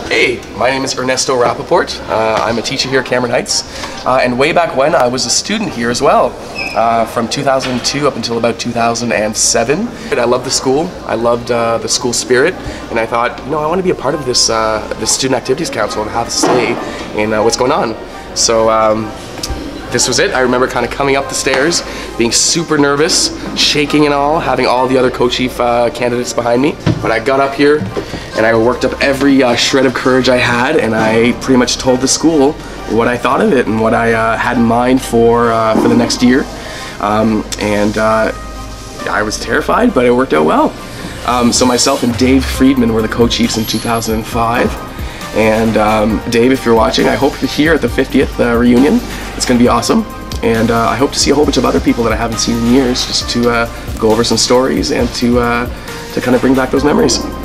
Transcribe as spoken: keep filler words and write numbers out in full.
Hey, my name is Ernesto Rappaport. Uh, I'm a teacher here at Cameron Heights. Uh, and way back when, I was a student here as well, uh, from two thousand two up until about two thousand seven. I loved the school. I loved uh, the school spirit. And I thought, you know, I want to be a part of this, uh, this Student Activities Council and have a say in uh, what's going on. So um, this was it. I remember kind of coming up the stairs, being super nervous, shaking and all, having all the other co-chief uh, candidates behind me. But I got up here and I worked up every uh, shred of courage I had, and I pretty much told the school what I thought of it and what I uh, had in mind for uh, for the next year. Um, and uh, I was terrified, but it worked out well. Um, so myself and Dave Friedman were the co-chiefs in two thousand five. And um, Dave, if you're watching, I hope you're here at the fiftieth uh, reunion. It's going to be awesome. And uh, I hope to see a whole bunch of other people that I haven't seen in years, just to uh, go over some stories and to, uh, to kind of bring back those memories.